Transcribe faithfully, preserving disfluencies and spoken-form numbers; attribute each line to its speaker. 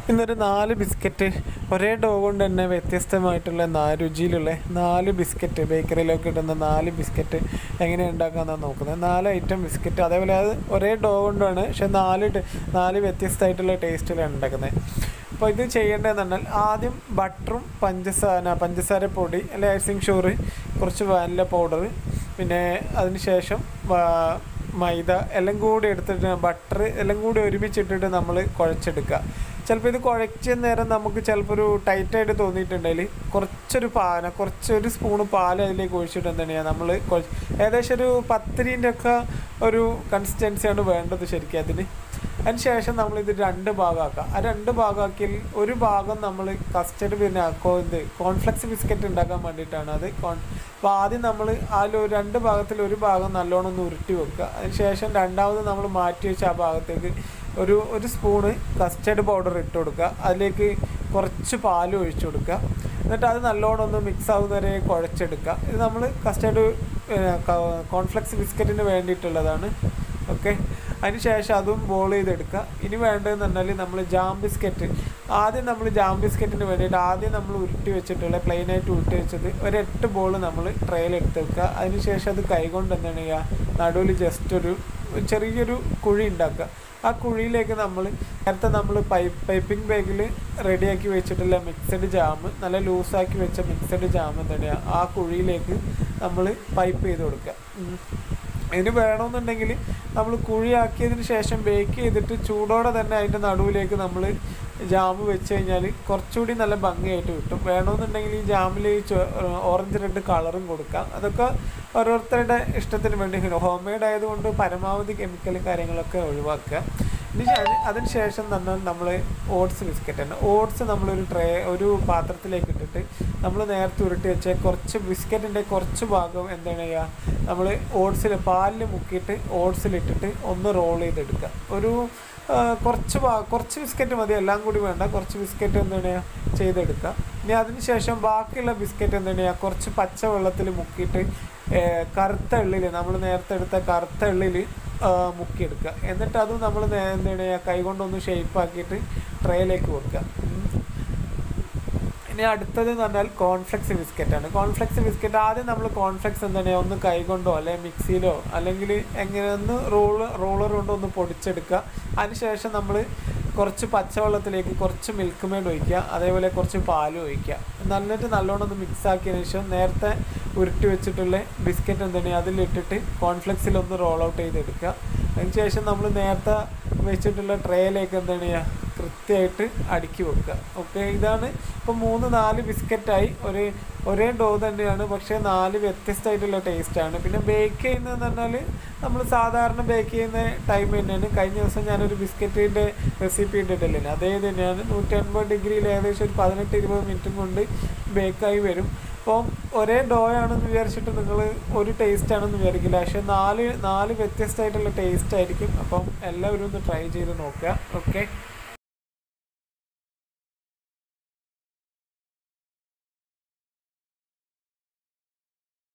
Speaker 1: ഇന്നൊരു നാല് ബിസ്ക്കറ്റ് ഒരേ ഡോ കൊണ്ട് തന്നെ വ്യത്യസ്തമായിട്ടുള്ള നാല് രുചിയിലുള്ള നാല് ബിസ്ക്കറ്റ് ബേക്കറിയിലൊക്കെ കിട്ടുന്ന നാല് ബിസ്ക്കറ്റ് എങ്ങനെ ഉണ്ടാക്കാമെന്നാണ് നോക്കുന്നത്. നാല് ഐറ്റം ബിസ്ക്കറ്റ്, അതേപോലെ അത് ഒരേ ഡോ കൊണ്ടാണ്, പക്ഷെ നാല് നാല് വ്യത്യസ്തമായിട്ടുള്ള ടേസ്റ്റിലാണ് ഉണ്ടാക്കുന്നത്. അപ്പോൾ ഇത് ചെയ്യേണ്ടതെന്ന് പറഞ്ഞാൽ ആദ്യം ബട്ടറും പഞ്ചസാര പഞ്ചസാര പൊടി അല്ലെങ്കിൽ ഐസിങ് ഷുഗർ, കുറച്ച് വാനില പൗഡർ, പിന്നെ അതിന് ശേഷം മൈദ എല്ലാം കൂടി എടുത്തിട്ട് ബട്ടർ എല്ലാം കൂടി ഒരുമിച്ചിട്ടിട്ട് നമ്മൾ കുഴച്ചെടുക്കുക. ചിലപ്പോൾ ഇത് കുഴച്ച നേരം നമുക്ക് ചിലപ്പോൾ ഒരു ടൈറ്റായിട്ട് തോന്നിയിട്ടുണ്ടെങ്കിൽ കുറച്ചൊരു പാന കുറച്ചൊരു സ്പൂണ് പാൽ അതിലേക്ക് ഒഴിച്ചിട്ട് എന്താണ് ചെയ്യുക, നമ്മൾ കുഴച്ച് ഏകദേശം ഒരു പത്തിരീൻ്റെ ഒക്കെ ഒരു കൺസിസ്റ്റൻസിയാണ് വേണ്ടത് ശരിക്കും അതിന്. അതിന് ശേഷം നമ്മളിത് രണ്ട് ഭാഗമാക്കുക. ആ രണ്ട് ഭാഗമാക്കിയാൽ ഒരു ഭാഗം നമ്മൾ കസ്റ്റർഡ് പിന്നെ ഇത് കോൺഫ്ലെക്സ് ബിസ്ക്കറ്റ് ഉണ്ടാക്കാൻ വേണ്ടിയിട്ടാണ് അത്. കോൺ അപ്പോൾ ആദ്യം നമ്മൾ ആ രണ്ട് ഭാഗത്തിൽ ഒരു ഭാഗം നല്ലോണം ഒന്ന് ഉരുട്ടി വെക്കുക. അതിന് ശേഷം രണ്ടാമത് നമ്മൾ മാറ്റി വെച്ച ആ ഭാഗത്തേക്ക് ഒരു ഒരു സ്പൂണ് കസ്റ്റർഡ് പൗഡർ ഇട്ട് കൊടുക്കുക. അതിലേക്ക് കുറച്ച് പാൽ ഒഴിച്ചു കൊടുക്കുക. എന്നിട്ട് അത് നല്ലോണം ഒന്ന് മിക്സ് ആവുന്നവരെ കുഴച്ചെടുക്കുക. ഇത് നമ്മൾ കസ്റ്റർഡ് കോൺഫ്ലെക്സ് ബിസ്ക്കറ്റിന് വേണ്ടിയിട്ടുള്ളതാണ്. ഓക്കെ, അതിന് ശേഷം അതും ബോൾ ചെയ്തെടുക്കുക. ഇനി വേണ്ടതെന്ന് പറഞ്ഞാൽ നമ്മൾ ജാം ബിസ്ക്കറ്റ്, ആദ്യം നമ്മൾ ജാം ബിസ്ക്കറ്റിന് വേണ്ടിയിട്ട് ആദ്യം നമ്മൾ ഉരുട്ടി വെച്ചിട്ടുള്ള പ്ലെയിനായിട്ട് ഉരുട്ടി വെച്ചത് ഒരു എട്ട് ബോൾ നമ്മൾ ട്രേയിലെടുത്ത് വെക്കുക. അതിന് ശേഷം അത് കൈകൊണ്ട് എന്താണ് ചെയ്യുക, നടുവിൽ ജസ്റ്റ് ഒരു ചെറിയൊരു കുഴി ഉണ്ടാക്കുക. ആ കുഴിയിലേക്ക് നമ്മൾ നേരത്തെ നമ്മൾ പൈപ്പ് പൈപ്പിംഗ് ബാഗിൽ റെഡിയാക്കി വെച്ചിട്ടുള്ള മിക്സഡ് ജാം, നല്ല ലൂസാക്കി വെച്ച മിക്സഡ് ജാം എന്താണ് ചെയ്യുക, ആ കുഴിയിലേക്ക് നമ്മൾ പൈപ്പ് ചെയ്ത് കൊടുക്കുക. ഇതിന് വേണമെന്നുണ്ടെങ്കിൽ നമ്മൾ കുഴിയാക്കിയതിന് ശേഷം ബേക്ക് ചെയ്തിട്ട് ചൂടോടെ തന്നെ അതിൻ്റെ നടുവിലേക്ക് നമ്മൾ ജാമ് വെച്ച് കഴിഞ്ഞാൽ കുറച്ചുകൂടി നല്ല ഭംഗിയായിട്ട് കിട്ടും. വേണമെന്നുണ്ടെങ്കിൽ ഈ ജാമിൽ ഓറഞ്ച് റെഡ് കളറും കൊടുക്കാം. അതൊക്കെ ഓരോരുത്തരുടെ ഇഷ്ടത്തിന് വേണ്ടി. ഹോം മെയ്ഡ് ആയതുകൊണ്ട് പരമാവധി കെമിക്കലും കാര്യങ്ങളൊക്കെ ഒഴിവാക്കുക. ഇനി അതിന് ശേഷം തന്നെ നമ്മൾ ഓട്സ് ബിസ്ക്കറ്റ് തന്നെ ഓട്സ് നമ്മളൊരു ട്രേ ഒരു പാത്രത്തിലേക്ക് ഇട്ടിട്ട് നമ്മൾ നേരത്തെ ഉരുട്ടി വെച്ച കുറച്ച് ബിസ്ക്കറ്റിൻ്റെ കുറച്ച് ഭാഗം എന്താണ് ചെയ്യുക, നമ്മൾ ഓട്സിൽ പാലിൽ മുക്കിയിട്ട് ഓട്സിലിട്ടിട്ട് ഒന്ന് റോൾ ചെയ്തെടുക്കുക. ഒരു കുറച്ച് കുറച്ച് ബിസ്ക്കറ്റ് മതി, എല്ലാം കൂടി വേണ്ട. കുറച്ച് ബിസ്ക്കറ്റ് എന്താണ് ചെയ്യുക ചെയ്തെടുക്കുക. ഇനി അതിന് ശേഷം ബാക്കിയുള്ള ബിസ്ക്കറ്റ് എന്താണ് ചെയ്യുക, കുറച്ച് പച്ച വെള്ളത്തിൽ മുക്കിയിട്ട് കറുത്ത എള്ളിൽ നമ്മൾ നേരത്തെ എടുത്ത കറുത്ത എള്ളിൽ മുക്കിയെടുക്കുക. എന്നിട്ട് അതും നമ്മൾ എന്താണ് ചെയ്യുക, കൈകൊണ്ടൊന്ന് ഷേപ്പാക്കിയിട്ട് ട്രേയിലേക്ക് വെക്കുക. ഇനി അടുത്തത് എന്ന് പറഞ്ഞാൽ കോൺഫ്ലെക്സ് ബിസ്ക്കറ്റാണ്. കോൺഫ്ലെക്സ് ബിസ്ക്കറ്റ് ആദ്യം നമ്മൾ കോൺഫ്ലെക്സ് എന്താണ് ഒന്ന് കൈകൊണ്ടോ അല്ലെങ്കിൽ മിക്സിയിലോ അല്ലെങ്കിൽ എങ്ങനെ ഒന്ന് റോള് റോളർ കൊണ്ടോ ഒന്ന് പൊടിച്ചെടുക്കുക. അതിനുശേഷം നമ്മൾ കുറച്ച് പച്ചവെള്ളത്തിലേക്ക് കുറച്ച് മിൽക്ക് മെയ്ഡ് ഒഴിക്കുക, അതേപോലെ കുറച്ച് പാലും ഒഴിക്കുക. നന്നിട്ട് നല്ലോണം ഒന്ന് മിക്സ് ആക്കിയതിന് ശേഷം നേരത്തെ ഉരുട്ടി വെച്ചിട്ടുള്ള ബിസ്ക്കറ്റ് എന്താണ് അതിലിട്ടിട്ട് കോൺഫ്ലെക്സിലൊന്ന് റോൾ ഔട്ട് ചെയ്തെടുക്കുക. അതിന് ശേഷം നമ്മൾ നേരത്തെ വെച്ചിട്ടുള്ള ട്രേയിലേക്ക് എന്താണ് ചെയ്യുക, കൃത്യമായിട്ട് അടുക്കി വെക്കുക. ഓക്കെ, ഇതാണ് ഇപ്പോൾ മൂന്ന് നാല് ബിസ്ക്കറ്റായി. ഒരു ഒരേ ഡോ തന്നെയാണ്, പക്ഷേ നാല് വ്യത്യസ്തമായിട്ടുള്ള ടേസ്റ്റാണ്. പിന്നെ ബേക്ക് ചെയ്യുന്നതെന്ന് പറഞ്ഞാൽ നമ്മൾ സാധാരണ ബേക്ക് ചെയ്യുന്ന ടൈം തന്നെയാണ്. കഴിഞ്ഞ ദിവസം ഞാനൊരു ബിസ്ക്കറ്റിൻ്റെ റെസിപ്പി ഇട്ടിട്ടില്ലേ, അതേ തന്നെയാണ്. നൂറ്റി അൻപത് ഡിഗ്രിയിൽ ഏകദേശം ഒരു പതിനെട്ട് ഇരുപത് മിനിറ്റും കൊണ്ട് ബേക്കായി വരും. അപ്പം ഒരേ ഡോ ആണെന്ന് വിചാരിച്ചിട്ട് നിങ്ങൾ ഒരു ടേസ്റ്റ് ആണെന്ന് വിചാരിക്കില്ല, പക്ഷേ നാല് നാല് വ്യത്യസ്തമായിട്ടുള്ള ടേസ്റ്റ് ആയിരിക്കും. അപ്പം എല്ലാവരും ഒന്ന് ട്രൈ ചെയ്ത് നോക്കുക. ഓക്കെ.